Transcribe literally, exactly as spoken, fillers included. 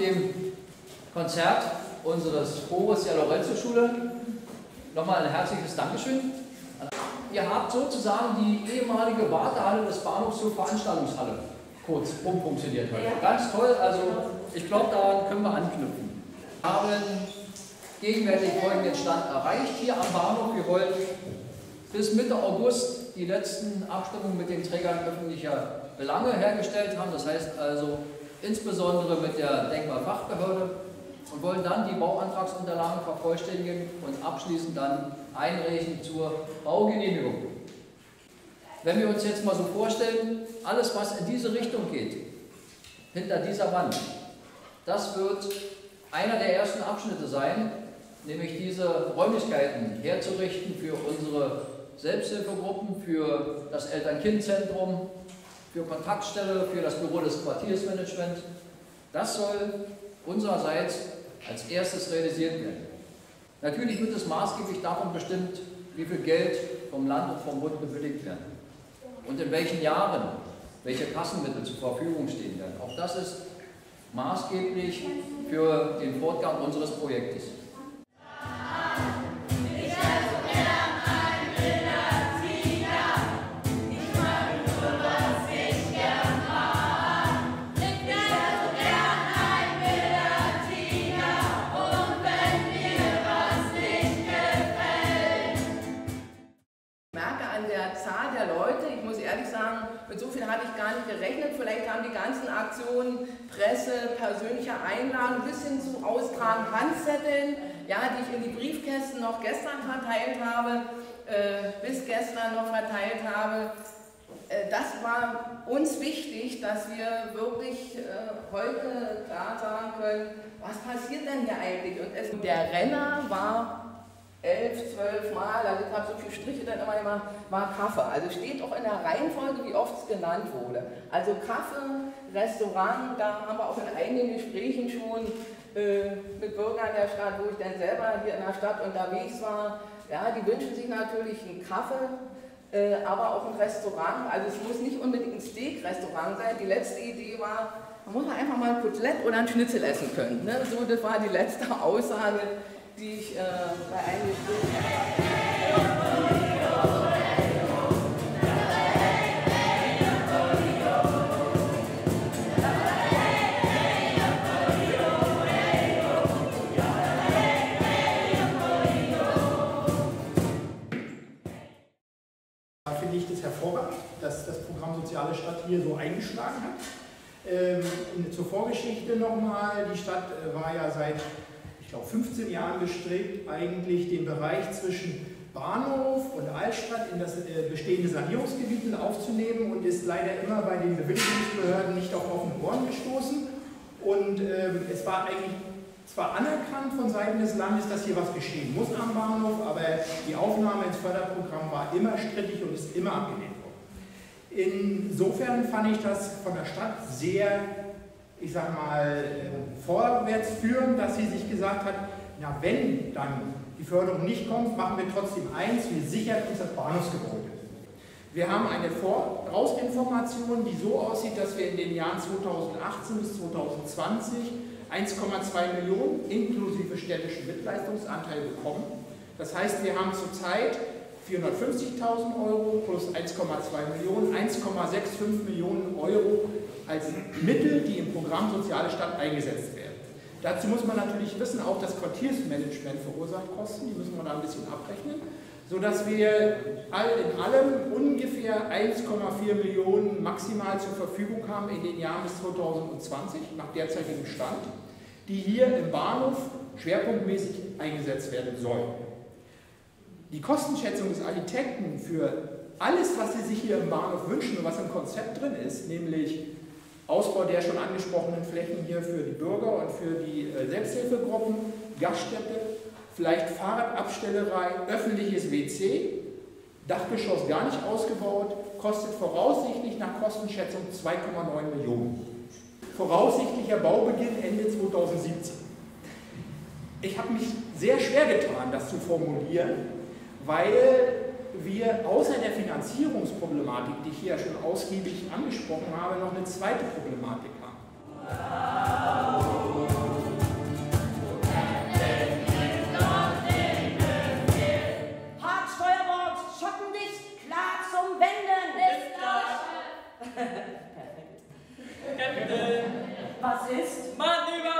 dem Konzert unseres Chores der Lorenzo-Schule nochmal ein herzliches Dankeschön. Ihr habt sozusagen die ehemalige Wartehalle des Bahnhofs zur Veranstaltungshalle kurz umfunktioniert heute. Ganz toll, also ich glaube, daran können wir anknüpfen. Wir haben gegenwärtig folgenden Stand erreicht hier am Bahnhof. Wir wollen bis Mitte August die letzten Abstimmungen mit den Trägern öffentlicher Belange hergestellt haben. Das heißt also insbesondere mit der Denkmalfachbehörde und wollen dann die Bauantragsunterlagen vervollständigen und abschließend dann einreichen zur Baugenehmigung. Wenn wir uns jetzt mal so vorstellen, alles was in diese Richtung geht, hinter dieser Wand, das wird einer der ersten Abschnitte sein, nämlich diese Räumlichkeiten herzurichten für unsere Selbsthilfegruppen, für das Eltern-Kind-Zentrum, für Kontaktstelle, für das Büro des Quartiersmanagements. Das soll unsererseits als erstes realisiert werden. Natürlich wird es maßgeblich davon bestimmt, wie viel Geld vom Land und vom Bund bewilligt werden und in welchen Jahren welche Kassenmittel zur Verfügung stehen werden. Auch das ist maßgeblich für den Fortgang unseres Projektes. Zahl der Leute, ich muss ehrlich sagen, mit so viel hatte ich gar nicht gerechnet. Vielleicht haben die ganzen Aktionen, Presse, persönliche Einladungen bis hin zu Austragen Handzetteln, ja, die ich in die Briefkästen noch gestern verteilt habe, äh, bis gestern noch verteilt habe. Äh, das war uns wichtig, dass wir wirklich äh, heute klar sagen können, was passiert denn hier eigentlich? Und es, der Renner war elf, zwölf Mal, also ich habe so viele Striche dann immer gemacht, war Kaffee. Also steht auch in der Reihenfolge, wie oft es genannt wurde. Also Kaffee, Restaurant, da haben wir auch in einigen Gesprächen schon äh, mit Bürgern der Stadt, wo ich dann selber hier in der Stadt unterwegs war, ja, die wünschen sich natürlich einen Kaffee, äh, aber auch ein Restaurant. Also es muss nicht unbedingt ein Steak-Restaurant sein. Die letzte Idee war, man muss einfach mal ein Kotelett oder ein Schnitzel essen können. Ne? So, das war die letzte Aussage, die ich äh, bei einem Gespräch Da finde ich das hervorragend, dass das Programm Soziale Stadt hier so eingeschlagen hat. Ähm, zur Vorgeschichte nochmal, die Stadt äh, war ja seit ich glaube fünfzehn Jahren bestrebt, eigentlich den Bereich zwischen Bahnhof und Altstadt in das äh, bestehende Sanierungsgebiet aufzunehmen und ist leider immer bei den Bewilligungsbehörden nicht auf offene Ohren gestoßen. Und ähm, es war eigentlich zwar anerkannt von Seiten des Landes, dass hier was geschehen muss am Bahnhof, aber die Aufnahme ins Förderprogramm war immer strittig und ist immer abgelehnt worden. Insofern fand ich das von der Stadt sehr, ich sag mal, vorwärts führen, dass sie sich gesagt hat, na wenn dann die Förderung nicht kommt, machen wir trotzdem eins, wir sichern uns das Bahnhofsgebäude. Wir haben eine Vorausinformation, die so aussieht, dass wir in den Jahren zweitausendachtzehn bis zweitausendzwanzig eins Komma zwei Millionen inklusive städtischen Mitleistungsanteil bekommen. Das heißt, wir haben zurzeit vierhundertfünfzigtausend Euro plus eins Komma zwei Millionen, eins Komma fünfundsechzig Millionen Euro als Mittel, die im Programm Soziale Stadt eingesetzt werden. Dazu muss man natürlich wissen, auch das Quartiersmanagement verursacht Kosten, die müssen wir da ein bisschen abrechnen, sodass wir all in allem ungefähr eins Komma vier Millionen maximal zur Verfügung haben in den Jahren bis zweitausendzwanzig, nach derzeitigem Stand, die hier im Bahnhof schwerpunktmäßig eingesetzt werden sollen. Die Kostenschätzung des Architekten für alles, was sie sich hier im Bahnhof wünschen und was im Konzept drin ist, nämlich Ausbau der schon angesprochenen Flächen hier für die Bürger und für die Selbsthilfegruppen, Gaststätte, vielleicht Fahrradabstellerei, öffentliches W C, Dachgeschoss gar nicht ausgebaut, kostet voraussichtlich nach Kostenschätzung zwei Komma neun Millionen. Voraussichtlicher Baubeginn Ende zweitausendsiebzehn. Ich habe mich sehr schwer getan, das zu formulieren, weil wir außer der Finanzierungsproblematik, die ich hier schon ausgiebig angesprochen habe, noch eine zweite Problematik haben. jetzt Mann über